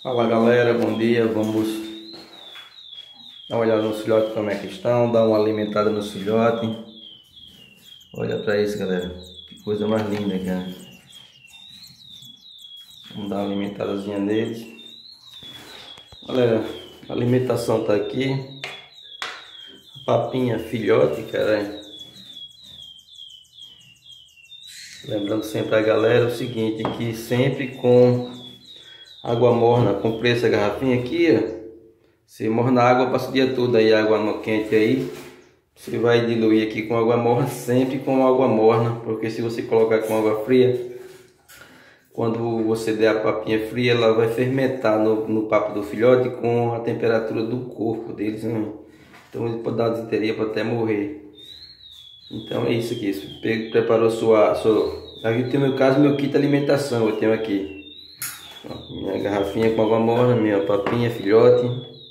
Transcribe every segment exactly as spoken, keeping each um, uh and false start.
Fala galera, bom dia. Vamos dar uma olhada no filhote, como é que estão, dar uma alimentada no filhote. Olha pra isso, galera, que coisa mais linda, cara. Vamos dar uma alimentadazinha neles. Galera, a alimentação tá aqui. Papinha filhote, cara. Lembrando sempre a galera o seguinte, que sempre com água morna. Comprei essa garrafinha aqui, ó. Você morna a água, passa o dia todo aí, água no quente aí. Você vai diluir aqui com água morna, sempre com água morna, porque se você colocar com água fria, quando você der a papinha fria, ela vai fermentar no, no papo do filhote com a temperatura do corpo deles, né? Então ele pode dar uma desinteria, pode até morrer. Então é isso aqui. Você preparou sua, sua... Aqui tem o meu caso, meu kit alimentação, eu tenho aqui. Minha garrafinha com água morna, minha papinha filhote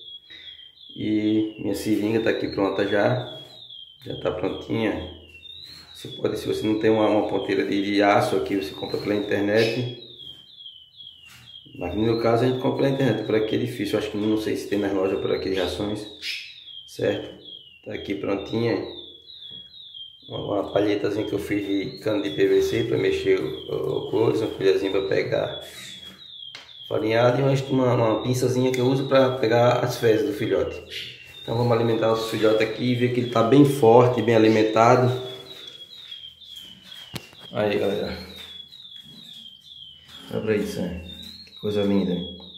e minha seringa está aqui pronta já, já está prontinha. Você pode, se você não tem uma, uma ponteira de, de aço aqui, você compra pela internet. Mas no meu caso a gente compra pela internet, por aqui é difícil, acho que não sei se tem nas lojas por aqui rações, certo? Está aqui prontinha, uma, uma palhetazinha que eu fiz de cano de P V C para mexer o, o coisa, uma colherzinha para pegar farinhado e uma, uma pinçazinha que eu uso para pegar as fezes do filhote. Então vamos alimentar nosso filhote aqui e ver que ele está bem forte, bem alimentado. Aí galera, olha pra isso, né? Que coisa linda.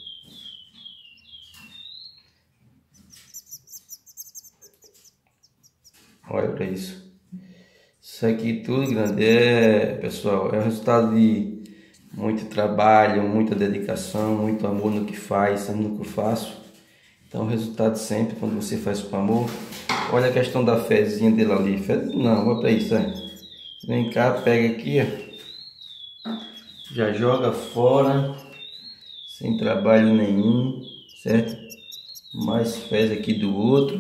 Olha pra isso. Isso aqui tudo, grande, é, pessoal, é o resultado de muito trabalho, muita dedicação, muito amor no que faz, no que eu faço. Então o resultado sempre, quando você faz com amor. Olha a questão da fezinha dele ali. Fez, não, olha pra isso, né? Vem cá, pega aqui, ó. Já joga fora, sem trabalho nenhum, certo? Mais fez aqui do outro.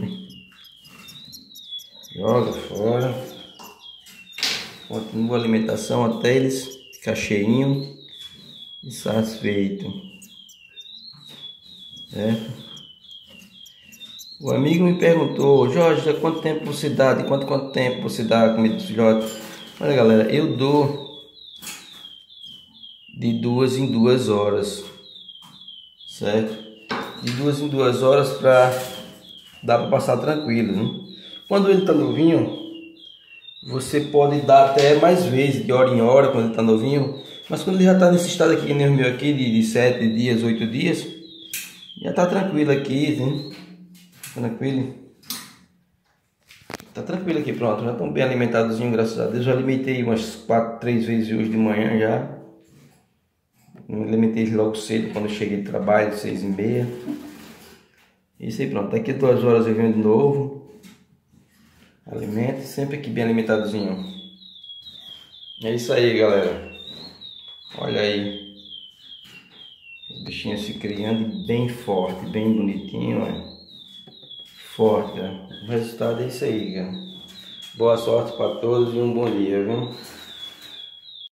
Joga fora. Continua a alimentação até eles ficar cheinho e satisfeito, certo? O amigo me perguntou: Jorge, há quanto tempo você dá? De quanto quanto tempo você dá a comida dos filhotes? Olha galera, eu dou de duas em duas horas, certo? De duas em duas horas para dar para passar tranquilo, né? Quando ele tá novinho, você pode dar até mais vezes, de hora em hora, quando ele tá novinho. Mas quando ele já está nesse estado aqui, nem o meu aqui, de, de sete dias, oito dias, já está tranquilo aqui, né? Tranquilo. Tá tranquilo aqui, pronto. Já estão bem alimentadozinho, graças a Deus. Já alimentei umas quatro, três vezes hoje de manhã já. Me alimentei logo cedo, quando eu cheguei de trabalho, seis e meia. Isso aí, pronto. Daqui a duas horas eu venho de novo. Alimento, sempre aqui bem alimentadozinho. É isso aí, galera. Olha aí, os bichinhos se criando bem forte, bem bonitinho, ó. Forte, ó. O resultado é isso aí, cara. Boa sorte para todos e um bom dia, viu?